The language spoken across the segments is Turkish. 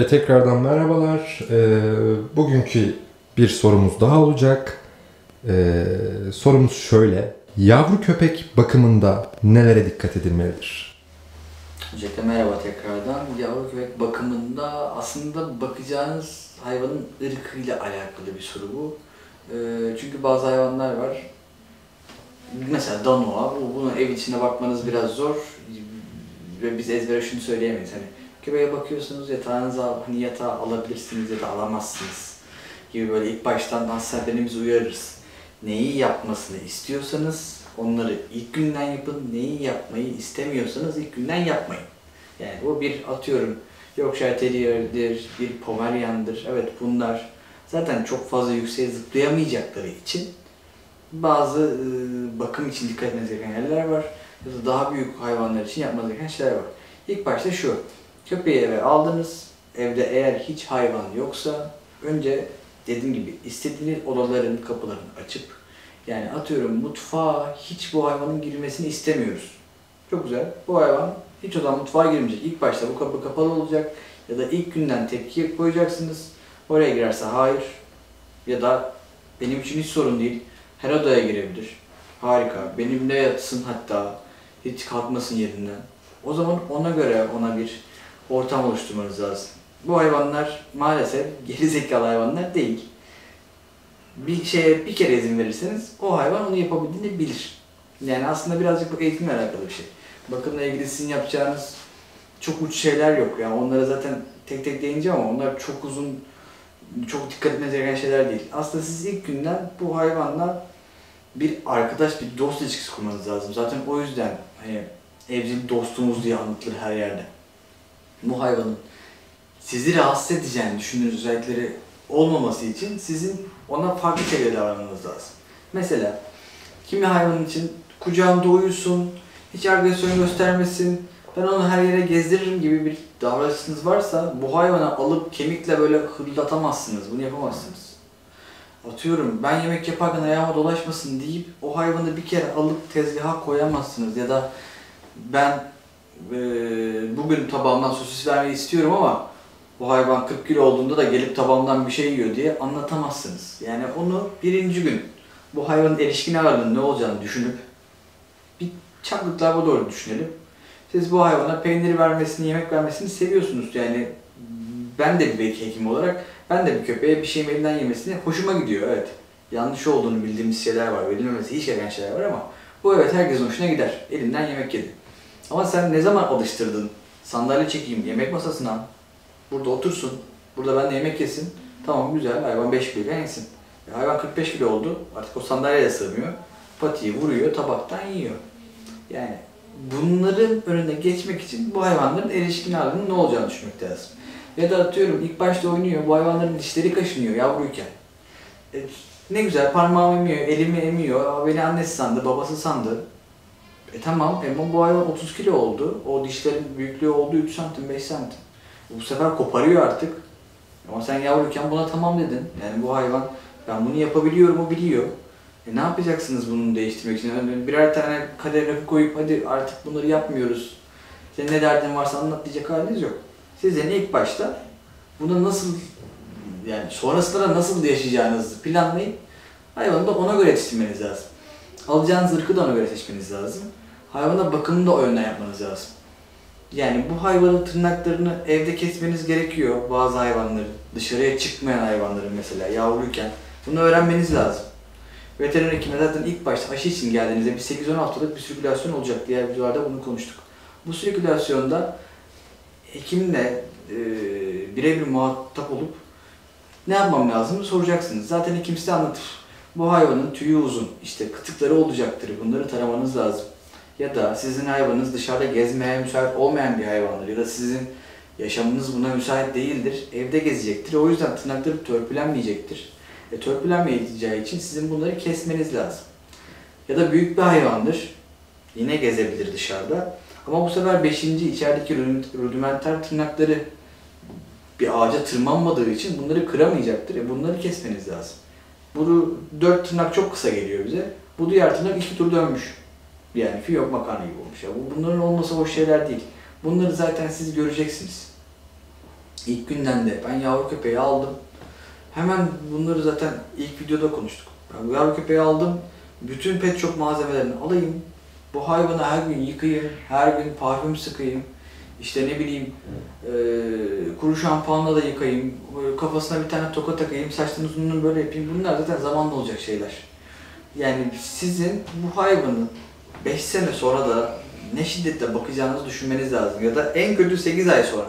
Herkese tekrardan merhabalar. Bugünkü bir sorumuz daha olacak. Sorumuz şöyle. Yavru köpek bakımında nelere dikkat edilmelidir? Öncelikle merhaba tekrardan. Yavru köpek bakımında aslında bakacağınız hayvanın ırkıyla alakalı bir soru bu. Çünkü bazı hayvanlar var. Mesela Danoa, bunu ev içinde bakmanız biraz zor. Ve biz ezbere şunu söyleyemeyiz. Hani köpeğe bakıyorsunuz, yatağınıza hani yatağı alabilirsiniz ya da alamazsınız gibi böyle ilk baştan hastanelerimizi uyarırız. Neyi yapmasını istiyorsanız onları ilk günden yapın, neyi yapmayı istemiyorsanız ilk günden yapmayın. Yani bu bir atıyorum Yorkshire Terrier'dir, bir Pomeranian'dır. Evet bunlar zaten çok fazla yükseğe zıplayamayacakları için bazı bakım için dikkat etmeniz gereken yerler var. Ya da daha büyük hayvanlar için yapmanız gereken şeyler var. İlk başta şu, köpeği eve aldınız, evde eğer hiç hayvan yoksa önce dediğim gibi istediğiniz odaların kapılarını açıp yani atıyorum mutfağa hiç bu hayvanın girmesini istemiyoruz. Çok güzel. Bu hayvan hiç o zaman mutfağa girmeyecek. İlk başta bu kapı kapalı olacak ya da ilk günden tepki koyacaksınız. Oraya girerse hayır ya da benim için hiç sorun değil. Her odaya girebilir. Harika. Benimle yatsın hatta. Hiç kalkmasın yerinden. O zaman ona göre ona bir ortam oluşturmanız lazım. Bu hayvanlar maalesef geri zekalı hayvanlar değil. Bir şeye bir kere izin verirseniz o hayvan onu yapabildiğini bilir. Yani aslında birazcık bu eğitimle alakalı bir şey. Bakımla ilgili sizin yapacağınız çok uç şeyler yok. Yani onlara zaten tek tek değineceğim ama onlar çok uzun, çok dikkat etmeniz gereken şeyler değil. Aslında siz ilk günden bu hayvanla bir arkadaş, bir dost ilişkisi kurmanız lazım. Zaten o yüzden hani evcil dostumuz diye anlatılır her yerde. Bu hayvanın sizi rahatsız edeceğini düşündüğünüz özellikleri olmaması için sizin ona farklı şekilde davranmanız lazım. Mesela kimi hayvanın için kucağımda uyusun, hiç agresyon göstermesin, ben onu her yere gezdiririm gibi bir davranışınız varsa bu hayvanı alıp kemikle böyle hırlatamazsınız, bunu yapamazsınız. Atıyorum ben yemek yaparken ayağıma dolaşmasın deyip o hayvanı bir kere alıp tezgaha koyamazsınız ya da ben bugün tabağımdan sosis vermeyi istiyorum ama bu hayvan 40 kilo olduğunda da gelip tabağımdan bir şey yiyor diye anlatamazsınız. Yani onu birinci gün bu hayvanın erişkin ağırlığının ne olacağını düşünüp bir çaklıklarla doğru düşünelim. Siz bu hayvana peynir vermesini, yemek vermesini seviyorsunuz. Yani ben de bir hekim olarak ben de bir köpeğe bir şeyin elinden yemesini hoşuma gidiyor. Evet. Yanlış olduğunu bildiğimiz şeyler var, verilmemesi hiç gereken şeyler var ama bu evet herkesin hoşuna gider. Elinden yemek yedi. Ama sen ne zaman alıştırdın? Sandalye çekeyim, yemek masasına, burada otursun, burada ben de yemek yesin. Tamam güzel, hayvan 5 kilo yensin. Hayvan 45 kilo oldu, artık o sandalyeye de sığmıyor. Patiyi vuruyor, tabaktan yiyor. Yani bunların önüne geçmek için bu hayvanların erişkin ağırlığının ne olacağını düşünmek lazım. Ya da atıyorum ilk başta oynuyor, bu hayvanların dişleri kaşınıyor yavruyken. Ne güzel parmağımı emiyor, elimi emiyor, beni annesi sandı, babası sandı. Tamam ama bu hayvan 30 kilo oldu, o dişlerin büyüklüğü oldu 3 santim, 5 santim. Bu sefer koparıyor artık. Ama sen yavruyken buna tamam dedin. Yani bu hayvan ben bunu yapabiliyorum, o biliyor. Ne yapacaksınız bunu değiştirmek için? Yani birer tane kader rakı koyup hadi artık bunları yapmıyoruz. Senin ne derdin varsa anlat diyecek haliniz yok. Sizin ilk başta bunu nasıl yani sonrasında nasıl yaşayacağınızı planlayıp hayvanı da ona göre yetiştirmeniz lazım. Alacağınız ırkı da ona göre seçmeniz lazım. Hayvana bakımını da o yönden yapmanız lazım. Yani bu hayvanın tırnaklarını evde kesmeniz gerekiyor bazı hayvanların. Dışarıya çıkmayan hayvanların mesela yavruyken. Bunu öğrenmeniz lazım. Veteriner hekime zaten ilk başta aşı için geldiğinizde bir 8-10 haftalık bir sirkülasyon olacak. Diğer videolarda bunu konuştuk. Bu sirkülasyonda hekimle birebir muhatap olup ne yapmam lazım soracaksınız. Zaten hekim size anlatır. Bu hayvanın tüyü uzun, işte kıtıkları olacaktır. Bunları taramanız lazım. Ya da sizin hayvanınız dışarıda gezmeye müsait olmayan bir hayvandır ya da sizin yaşamınız buna müsait değildir. Evde gezecektir. O yüzden tırnakları törpülenmeyecektir. Törpülenmeyeceği için sizin bunları kesmeniz lazım. Ya da büyük bir hayvandır. Yine gezebilir dışarıda. Ama bu sefer 5. içerideki rudimenter tırnakları bir ağaca tırmanmadığı için bunları kıramayacaktır. Bunları kesmeniz lazım. Bu 4 tırnak çok kısa geliyor bize. Bu diğer tırnak 2 tur dönmüş. Yani fiyok makarna gibi olmuş. Bunların olması hoş şeyler değil. Bunları zaten siz göreceksiniz. İlk günden de ben yavru köpeği aldım. Hemen bunları zaten ilk videoda konuştuk. Ben bu yavru köpeği aldım. Bütün pet shop malzemelerini alayım. Bu hayvanı her gün yıkayayım. Her gün parfüm sıkayım. İşte ne bileyim kuru şampuanla da yıkayayım. Kafasına bir tane toka takayım. Saçlarının uzunluğunu böyle yapayım. Bunlar zaten zamanla olacak şeyler. Yani sizin bu hayvanı 5 sene sonra da ne şiddetle bakacağınızı düşünmeniz lazım. Ya da en kötü 8 ay sonra.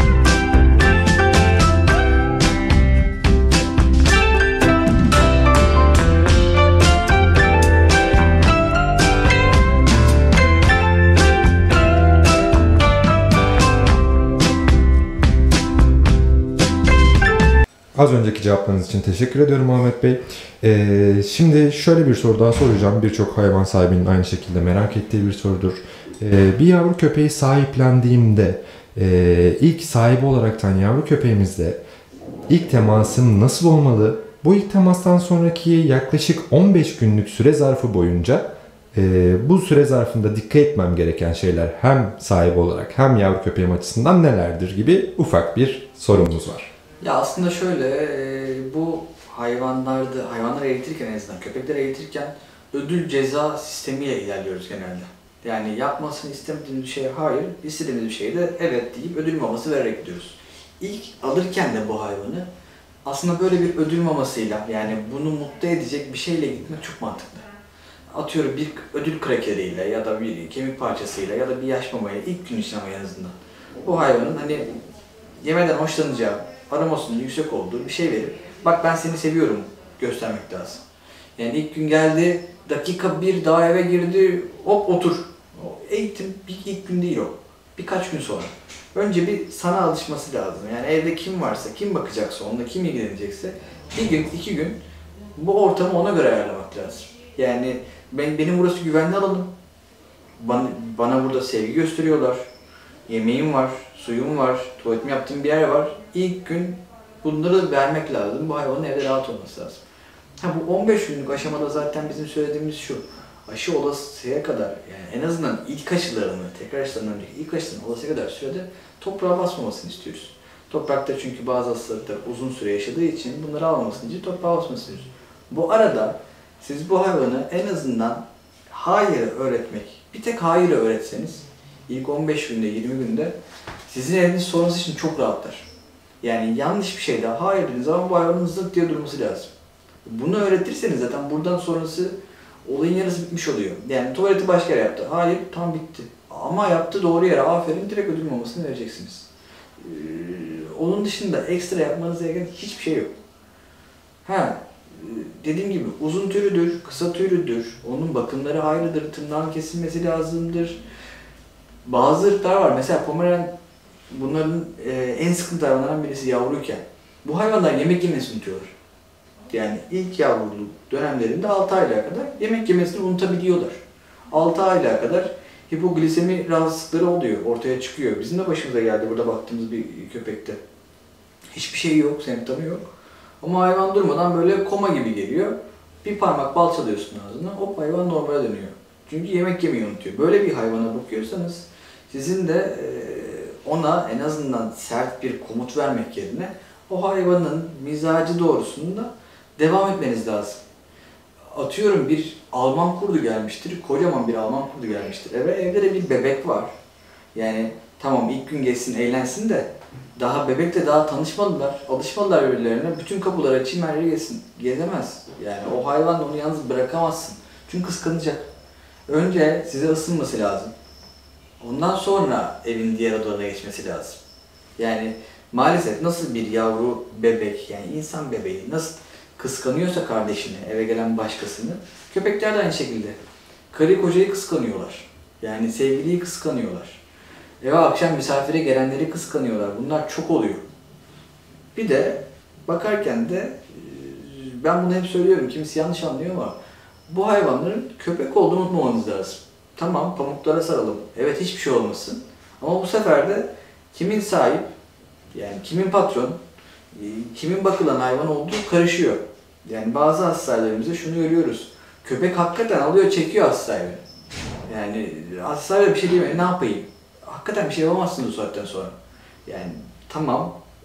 Az önceki cevaplarınız için teşekkür ediyorum Ahmet Bey. Şimdi şöyle bir soru daha soracağım. Birçok hayvan sahibinin aynı şekilde merak ettiği bir sorudur. Bir yavru köpeği sahiplendiğimde ilk sahibi olaraktan yavru köpeğimizle ilk temasım nasıl olmalı? Bu ilk temastan sonraki yaklaşık 15 günlük süre zarfı boyunca bu süre zarfında dikkat etmem gereken şeyler hem sahibi olarak hem yavru köpeğim açısından nelerdir gibi ufak bir sorumuz var. Ya aslında şöyle, bu hayvanları eğitirken en azından, köpekleri eğitirken ödül ceza sistemiyle ilerliyoruz genelde. Yani yapmasını istemediğimiz bir şeye hayır, istediğimiz bir şeye de evet deyip ödül maması vererek gidiyoruz. İlk alırken de bu hayvanı aslında böyle bir ödül mamasıyla, yani bunu mutlu edecek bir şeyle gitmek çok mantıklı. Atıyorum bir ödül krakeriyle ya da bir kemik parçasıyla ya da bir yaş mamayla ilk gün için ama en azından. Bu hayvanın hani yemeden hoşlanacağı, aromasının yüksek olduğu bir şey verip bak ben seni seviyorum göstermek lazım. Yani ilk gün geldi, dakika bir daha eve girdi, hop otur. O eğitim ilk gün değil o. Birkaç gün sonra. Önce bir sana alışması lazım. Yani evde kim varsa, kim bakacaksa, onunla kim ilgilenecekse bir gün, 2 gün bu ortamı ona göre ayarlamak lazım. Yani benim burası güvenli alanım. Bana burada sevgi gösteriyorlar. Yemeğim var, suyum var, tuvaletimi yaptığım bir yer var. İlk gün bunları vermek lazım. Bu hayvanın evde rahat olması lazım. Bu 15 günlük aşamada zaten bizim söylediğimiz şu. Aşı olasıya kadar, yani en azından ilk aşılarını, tekrar aşılarından önceki ilk aşılarını olasıya kadar sürede toprağa basmamasını istiyoruz. Toprakta çünkü bazı hastalıklar uzun süre yaşadığı için bunları almamasını için toprağa basmasını istiyoruz. Bu arada siz bu hayvanı en azından hayır öğretmek, bir tek hayır öğretseniz ilk 15 günde, 20 günde sizin eviniz sonrası için çok rahatlar. Yani yanlış bir şeyde hayır dediğiniz zaman bu hayvanın zırt diye durması lazım. Bunu öğretirseniz zaten buradan sonrası olayın yarısı bitmiş oluyor. Yani tuvaleti başka yere yaptı. Hayır, tam bitti. Ama yaptı doğru yere, aferin, direkt ödül mamasını vereceksiniz. Onun dışında ekstra yapmanız gereken hiçbir şey yok. Dediğim gibi uzun tüylüdür, kısa tüylüdür, onun bakımları ayrıdır, tırnağın kesilmesi lazımdır. Bazı ırklar var, mesela Pomeranian bunların en sıkıntı hayvanlardan birisi yavruyken. Bu hayvanlar yemek yemesini unutuyorlar. Yani ilk yavruluk dönemlerinde 6 aylığa kadar yemek yemesini unutabiliyorlar. 6 aylığa kadar hipoglisemi rahatsızlıkları oluyor, ortaya çıkıyor. Bizim de başımıza geldi burada baktığımız bir köpekte. Hiçbir şey yok, semptomu yok. Ama hayvan durmadan böyle koma gibi geliyor. Bir parmak bal çalıyorsun ağzına, hop hayvan normale dönüyor. Çünkü yemek yemeyi unutuyor. Böyle bir hayvana bakıyorsanız sizin de ona en azından sert bir komut vermek yerine o hayvanın mizacı doğrusunda devam etmeniz lazım. Atıyorum bir Alman kurdu gelmiştir, kocaman bir Alman kurdu gelmiştir eve, evde de bir bebek var. Yani tamam ilk gün geçsin, eğlensin de daha bebekle daha tanışmadılar, alışmadılar birbirlerine. Bütün kapılar açayım, her yere geçsin. Gezemez. Yani o hayvanla onu yalnız bırakamazsın. Çünkü kıskanacak. Önce size ısınması lazım. Ondan sonra evin diğer odalarına geçmesi lazım. Yani maalesef nasıl bir yavru bebek, yani insan bebeği nasıl kıskanıyorsa kardeşini, eve gelen başkasını, köpekler de aynı şekilde. Karı kocayı kıskanıyorlar. Yani sevgiliyi kıskanıyorlar. Eve akşam misafire gelenleri kıskanıyorlar. Bunlar çok oluyor. Bir de bakarken de ben bunu hep söylüyorum, kimisi yanlış anlıyor ama bu hayvanların köpek olduğunu unutmamanız lazım. Tamam, pamuklara saralım. Evet, hiçbir şey olmasın. Ama bu sefer de kimin sahip, yani kimin patron, kimin bakılan hayvan olduğu karışıyor. Yani bazı hastanelerimizde şunu görüyoruz. Köpek hakikaten alıyor, çekiyor hastane. Yani hastane bir şey diyemiyor, ne yapayım? Hakikaten bir şey yapamazsınız o saatten sonra. Yani tamam,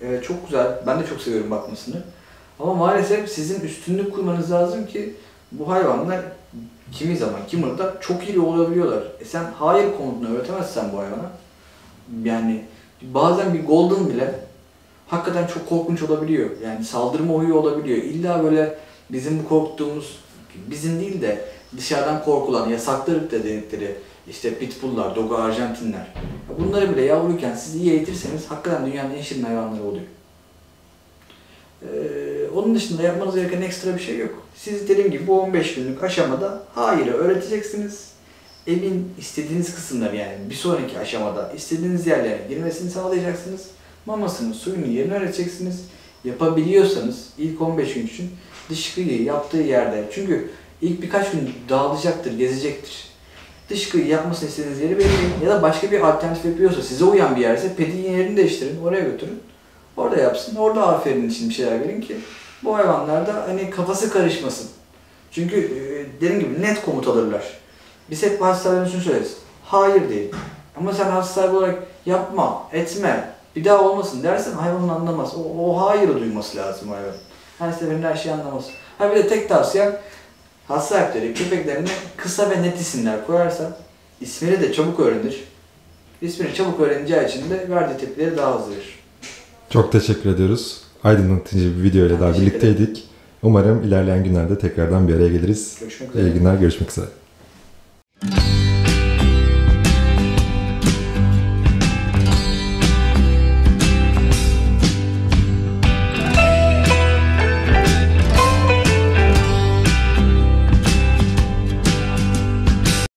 Evet, çok güzel. Ben de çok seviyorum bakmasını. Ama maalesef sizin üstünlük kurmanız lazım ki bu hayvanlar kimi zaman, kimi da çok iyi olabiliyorlar. Sen hayır komutunu öğretemezsen bu hayvana, yani bazen bir golden bile hakikaten çok korkunç olabiliyor. Yani saldırma huyu olabiliyor. İlla böyle bizim bu korktuğumuz, bizim değil de dışarıdan korkulan, yasaklı ırk dedikleri işte pitbulllar, dogo arjantinler. Bunları bile yavruyken siz iyi eğitirseniz hakikaten dünyanın en şirin hayvanları oluyor. Onun dışında yapmanız gereken ekstra bir şey yok. Siz dediğim gibi bu 15 günlük aşamada hayırı öğreteceksiniz. Evin istediğiniz kısımları, yani bir sonraki aşamada istediğiniz yerlere girmesini sağlayacaksınız. Mamasını, suyunu yerini öğreteceksiniz. Yapabiliyorsanız ilk 15 gün için dışkıyı yaptığı yerde, çünkü ilk birkaç gün dağılacaktır, gezecektir. Dışkıyı yapmasını istediğiniz yeri belirleyin ya da başka bir alternatif yapıyorsa, size uyan bir yerse pedin yerini değiştirin, oraya götürün. Orada yapsın, orada aferin için bir şeyler verin ki bu hayvanlar da hani kafası karışmasın. Çünkü dediğim gibi net komut alırlar. Biz hep hastaların şunu söyleriz, hayır değil. Ama sen hasta sahibi olarak yapma, etme, bir daha olmasın dersen hayvanın anlamaz. O hayırı duyması lazım hayvan. Her seferinde her şeyi anlamaz. Ha bir de tek tavsiyem, hasta sahipleri köpeklerine kısa ve net isimler koyarsa ismini de çabuk öğrenir. İsmini çabuk öğreneceği için de verdiği tepkileri daha hızlı verir. Çok teşekkür ediyoruz. Aydınlatıcı bir video ile daha birlikteydik. Umarım ilerleyen günlerde tekrardan bir araya geliriz. Görüşmek üzere. İyi günler, görüşmek üzere.